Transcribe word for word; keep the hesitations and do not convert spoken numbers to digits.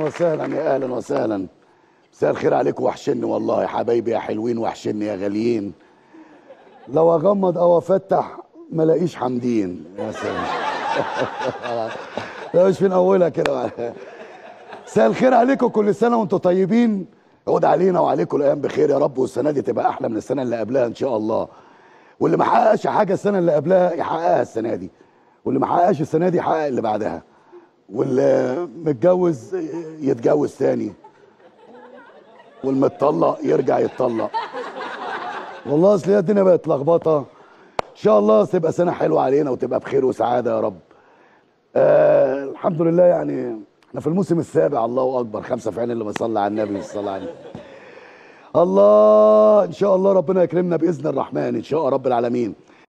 وسهلا يا اهلا وسهلا. مساء الخير عليكم، وحشني والله يا حبايبي يا حلوين، وحشني يا غاليين. لو اغمض او افتح ما الاقيش حمدين. يا سلام. لا مش من اولها كده. مساء الخير عليكم، كل سنه وانتم طيبين. عود علينا وعليكم الايام بخير يا رب، والسنه دي تبقى احلى من السنه اللي قبلها ان شاء الله. واللي ما حققش حاجه السنه اللي قبلها يحققها السنه دي، واللي ما حققش السنه دي يحقق اللي بعدها، واللي متجوز يتجوز تاني، والمتطلق يرجع يتطلق. والله اصل هي الدنيا بقت لخبطه. ان شاء الله تبقى سنه حلوه علينا وتبقى بخير وسعاده يا رب. آه الحمد لله، يعني احنا في الموسم السابع، الله اكبر، خمسه في عين اللي بيصلي على النبي صلى الله عليه. الله ان شاء الله ربنا يكرمنا باذن الرحمن ان شاء رب العالمين.